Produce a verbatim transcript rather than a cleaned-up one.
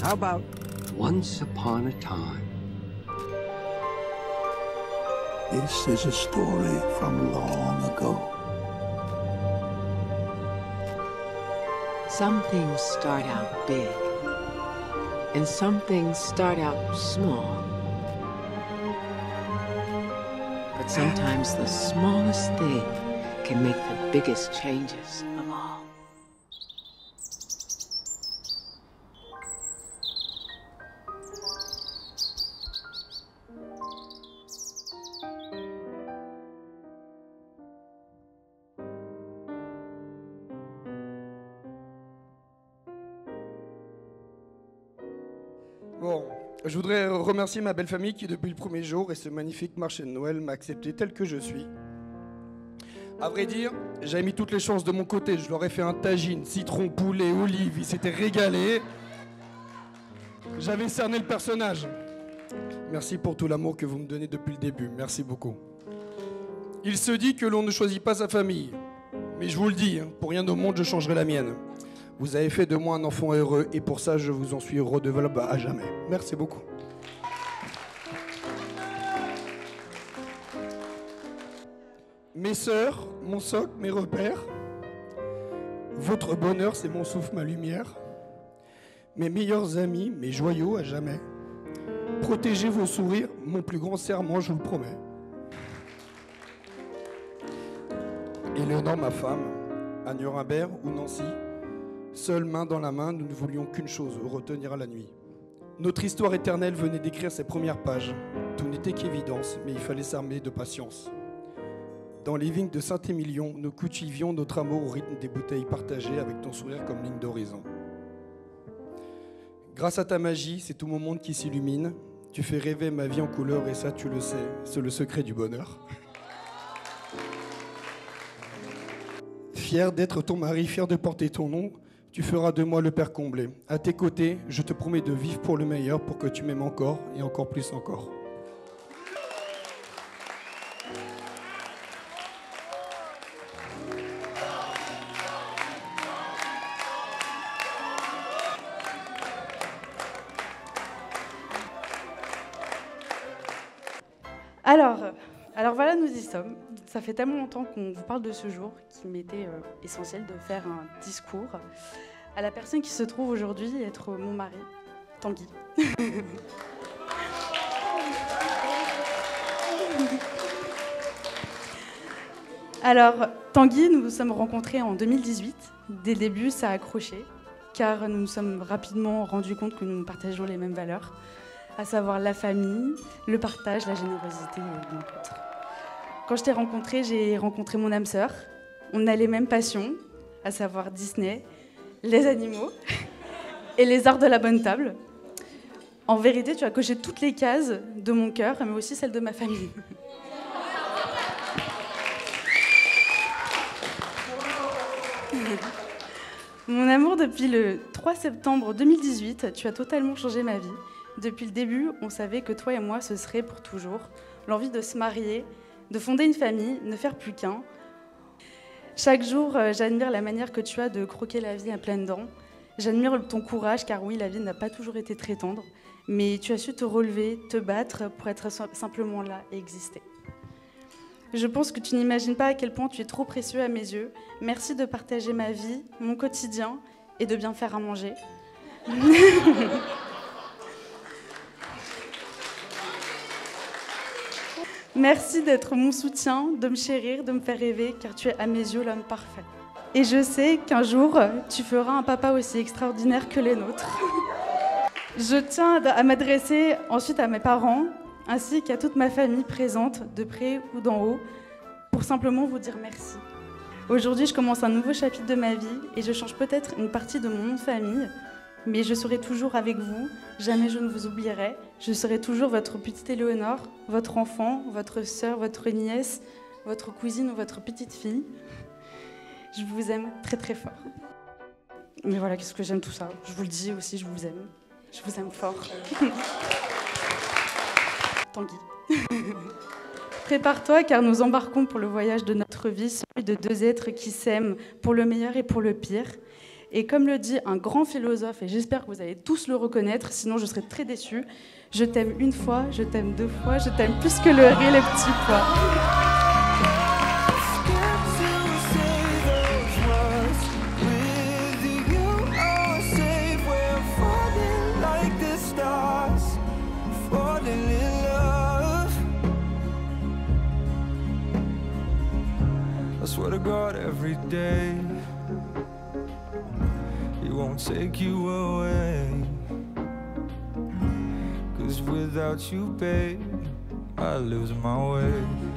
How about once upon a time? This is a story from long ago. Some things start out big, and some things start out small. But sometimes the smallest thing can make the biggest changes of all. Bon, je voudrais remercier ma belle famille qui, depuis le premier jour et ce magnifique marché de Noël, m'a accepté tel que je suis. À vrai dire, j'avais mis toutes les chances de mon côté. Je leur ai fait un tagine, citron, poulet, olive. Ils s'étaient régalés. J'avais cerné le personnage. Merci pour tout l'amour que vous me donnez depuis le début. Merci beaucoup. Il se dit que l'on ne choisit pas sa famille. Mais je vous le dis, pour rien au monde, je changerai la mienne. Vous avez fait de moi un enfant heureux et pour ça, je vous en suis redevable à jamais. Merci beaucoup. Mes sœurs, mon socle, mes repères. Votre bonheur, c'est mon souffle, ma lumière. Mes meilleurs amis, mes joyaux à jamais. Protégez vos sourires, mon plus grand serment, je vous le promets. Éléonore, ma femme, à Nuremberg ou Nancy, seules main dans la main, nous ne voulions qu'une chose, retenir à la nuit. Notre histoire éternelle venait d'écrire ses premières pages. Tout n'était qu'évidence, mais il fallait s'armer de patience. Dans les vignes de Saint-Émilion, nous cultivions notre amour au rythme des bouteilles partagées avec ton sourire comme ligne d'horizon. Grâce à ta magie, c'est tout mon monde qui s'illumine. Tu fais rêver ma vie en couleur et ça, tu le sais, c'est le secret du bonheur. Fier d'être ton mari, fier de porter ton nom, tu feras de moi le père comblé. À tes côtés, je te promets de vivre pour le meilleur, pour que tu m'aimes encore et encore plus encore. Alors, alors voilà, nous y sommes. Ça fait tellement longtemps qu'on vous parle de ce jour qu'il m'était euh, essentiel de faire un discours à la personne qui se trouve aujourd'hui être mon mari, Tanguy. Alors, Tanguy, nous nous sommes rencontrés en deux mille dix-huit. Dès le début, ça a accroché, car nous nous sommes rapidement rendus compte que nous partageons les mêmes valeurs, à savoir la famille, le partage, la générosité et bien d'autres. Quand je t'ai rencontré, j'ai rencontré mon âme sœur. On a les mêmes passions, à savoir Disney, les animaux et les arts de la bonne table. En vérité, tu as coché toutes les cases de mon cœur, mais aussi celles de ma famille. Mon amour, depuis le trois septembre deux mille dix-huit, tu as totalement changé ma vie. Depuis le début, on savait que toi et moi, ce serait pour toujours. L'envie de se marier, de fonder une famille, ne faire plus qu'un. Chaque jour, euh, j'admire la manière que tu as de croquer la vie à pleines dents. J'admire ton courage, car oui, la vie n'a pas toujours été très tendre. Mais tu as su te relever, te battre pour être simplement là et exister. Je pense que tu n'imagines pas à quel point tu es trop précieux à mes yeux. Merci de partager ma vie, mon quotidien et de bien faire à manger. Merci d'être mon soutien, de me chérir, de me faire rêver, car tu es à mes yeux l'homme parfait. Et je sais qu'un jour, tu feras un papa aussi extraordinaire que les nôtres. Je tiens à m'adresser ensuite à mes parents, ainsi qu'à toute ma famille présente, de près ou d'en haut, pour simplement vous dire merci. Aujourd'hui, je commence un nouveau chapitre de ma vie et je change peut-être une partie de mon nom de famille, mais je serai toujours avec vous, jamais je ne vous oublierai. Je serai toujours votre petite Éléonore, votre enfant, votre sœur, votre nièce, votre cousine ou votre petite fille. Je vous aime très très fort. Mais voilà, qu'est-ce que j'aime tout ça. Je vous le dis aussi, je vous aime. Je vous aime fort. Tanguy. Prépare-toi car nous embarquons pour le voyage de notre vie, celui de deux êtres qui s'aiment pour le meilleur et pour le pire. Et comme le dit un grand philosophe, et j'espère que vous allez tous le reconnaître, sinon je serai très déçue, je t'aime une fois, je t'aime deux fois, je t'aime plus que le riz et les petits pois. I swear to God every day He won't take you away Cause without you, babe, I lose my way.